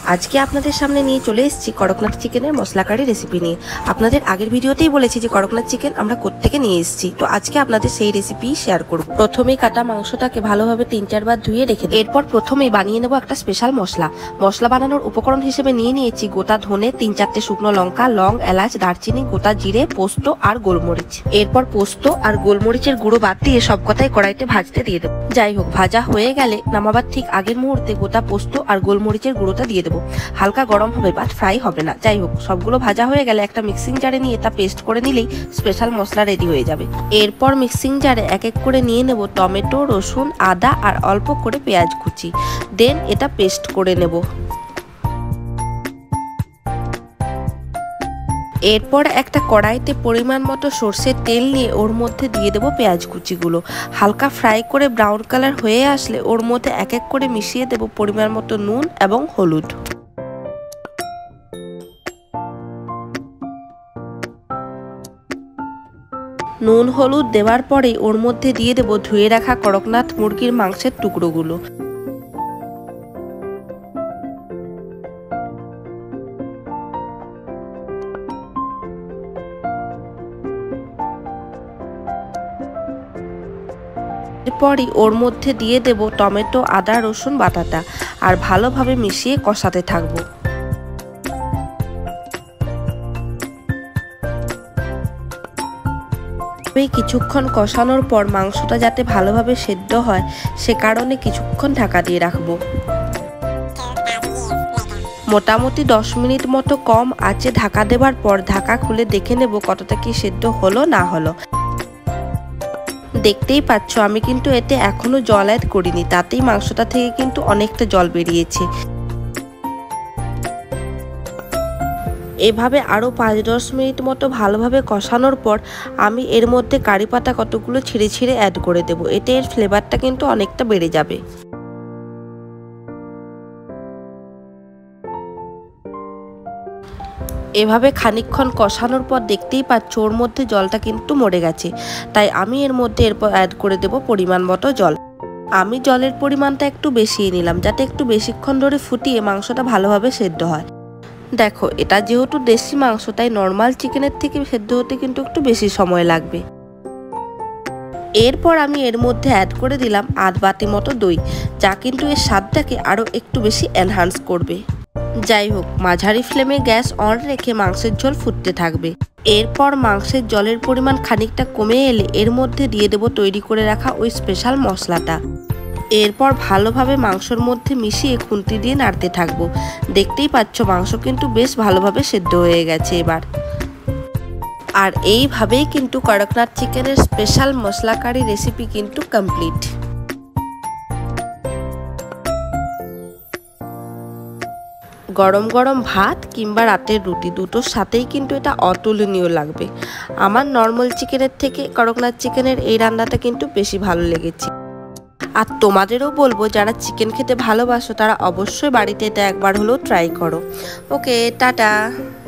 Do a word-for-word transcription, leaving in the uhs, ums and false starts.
আজকে আপনাদের সামনে নিয়ে চলে এসেছি কড়কনাথ চিকেনের মশলা কারি রেসিপি নিয়ে। আপনাদের আগের ভিডিওতেই বলেছি যে কড়কনাথ চিকেন আমরা কোত্থেকে নিয়ে এসেছি, তো আজকে আপনাদের সেই রেসিপি শেয়ার করব। প্রথমেই কাটা মাংসটাকে ভালোভাবে তিন চারবার ধুয়ে রেখে দিই। এরপর প্রথমেই বানিয়ে নেব একটা স্পেশাল মশলা। মশলা বানানোর উপকরণ হিসেবে নিয়ে নিয়েছি গোটা ধনে, তিন চারটে শুকনো লঙ্কা, লং, এলাচ, দারচিনি, গোটা জিরে, পোস্ত আর গোলমরিচ। এরপর পোস্ত আর গোলমরিচের গুঁড়ো বাদ দিয়ে সব কথাই কড়াইতে ভাজতে দিয়ে দেবো। যাই হোক, ভাজা হয়ে গেলে নামাবার ঠিক আগের মুহূর্তে গোটা পোস্ত আর গোলমরিচের গুঁড়োটা দিয়ে দেবো। হালকা গরম হবে, বাট ফ্রাই হবে না। যাই হোক, সবগুলো ভাজা হয়ে গেলে একটা মিক্সিং জারে নিয়ে তা পেস্ট করে নিলেই স্পেশাল মশলা রেডি হয়ে যাবে। এরপর মিক্সিং জারে এক এক করে নিয়ে নেব টমেটো, রসুন, আদা আর অল্প করে পেঁয়াজ কুচি। দেন এটা পেস্ট করে নেব। এরপর একটা কড়াইতে পরিমাণ মতো সর্ষের তেল নিয়ে ওর মধ্যে দিয়ে দেবো পেঁয়াজ কুচিগুলো। হালকা ফ্রাই করে ব্রাউন কালার হয়ে আসলে ওর মধ্যে এক এক করে মিশিয়ে দেব পরিমাণ মতো নুন এবং হলুদ। নুন হলুদ দেওয়ার পরে ওর মধ্যে দিয়ে দেব ধুয়ে রাখা কড়কনাথ মুরগির মাংসের টুকরোগুলো। এরপরই ওর মধ্যে দিয়ে দেব টমেটো, আদা, রসুন বাটাটা আর ভালোভাবে মিশিয়ে কষাতে থাকবো। কিছুক্ষণ কষানোর পর মাংসটা যাতে ভালোভাবে সেদ্ধ হয় সে কারণে কিছুক্ষণ ঢাকা দিয়ে রাখবো। মোটামুটি দশ মিনিট মতো কম আঁচে ঢাকা দেওয়ার পর ঢাকা খুলে দেখে নেব কতটা কি সেদ্ধ হলো না হলো। দেখতেই পাচ্ছ আমি কিন্তু এতে এখনো জল অ্যাড করিনি, তাতেই মাংসটা থেকে কিন্তু অনেকটা জল বেরিয়েছে। এভাবে আরও পাঁচ দশ মিনিট মতো ভালোভাবে কষানোর পর আমি এর মধ্যে কারি পাতা কতগুলো ছিঁড়ে ছিঁড়ে অ্যাড করে দেবো। এতে এর ফ্লেভারটা কিন্তু অনেকটা বেড়ে যাবে। এভাবে খানিকক্ষণ কষানোর পর দেখতেই পাচ্ছ ওর মধ্যে জলটা কিন্তু মরে গেছে, তাই আমি এর মধ্যে এরপর অ্যাড করে দেব পরিমাণ মতো জল। আমি জলের পরিমাণটা একটু বেশিই নিলাম যাতে একটু বেশিক্ষণ ধরে ফুটিয়ে মাংসটা ভালোভাবে সেদ্ধ হয়। দেখো, এটা যেহেতু দেশি মাংস তাই নর্মাল চিকেনের থেকে সেদ্ধ হতে কিন্তু একটু বেশি সময় লাগবে। এরপর আমি এর মধ্যে অ্যাড করে দিলাম আধ বাটি মতো দই, যা কিন্তু এর স্বাদটাকে আরও একটু বেশি এনহান্স করবে। যাই হোক, মাঝারি ফ্লেমে গ্যাস অন রেখে মাংসের ঝোল ফুটতে থাকবে। এরপর মাংসের জলের পরিমাণ খানিকটা কমে এলে এর মধ্যে দিয়ে দেব তৈরি করে রাখা ওই স্পেশাল মশলাটা। এরপর ভালোভাবে মাংসর মধ্যে মিশিয়ে খুন্তি দিয়ে নাড়তে থাকবো। দেখতেই পাচ্ছ মাংস কিন্তু বেশ ভালোভাবে সেদ্ধ হয়ে গেছে এবার। আর এইভাবেই কিন্তু কড়কনাথ চিকেনের স্পেশাল মশলা কারি রেসিপি কিন্তু কমপ্লিট। গরম গরম ভাত কিংবা রাতের রুটি দুটোর সাথেই কিন্তু এটা অতুলনীয় লাগবে। আমার নর্মাল চিকেনের থেকে কড়কনাথ চিকেনের এই রান্নাটা কিন্তু বেশি ভালো লেগেছে। আর তোমাদেরও বলবো যারা চিকেন খেতে ভালোবাসো তারা অবশ্যই বাড়িতে এটা একবার হলেও ট্রাই করো। Okay, tata.